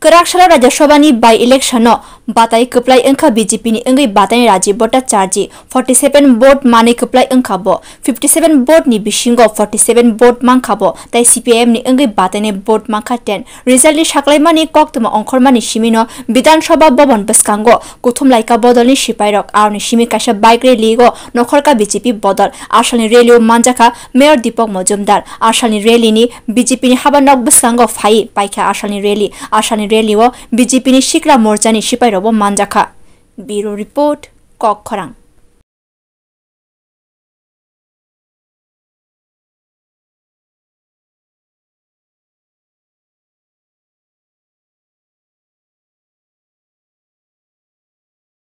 Kerakshara Raja Shobani by election no Batai Kuplai Unka BJP ni Ungi Batai Raji Bota Charji 47 vote money Kuplai Unkabo 57 vote ni Bishingo 47 vote Mankabo Tai CPM ni Ungi Batai ni vote Manka 10 result ni Shaklai mani Koktuma Onkormani Shimino Bidan Shoba Bobon Baskango Kutum Laika bodolni Shipairok Arni Shimi Kasha Bike Ligo Nokorka BJP Bodol Arshani Relio Manjaka Mayor Dipok Mojumdar Arshani Reli ni BJP ni Habanok Baskango Fai Paika Arshani Reli Arshani Reli wo BJP ni Shikra Morjani Shipai Robo Manjaka Bureau Report Kok Khorang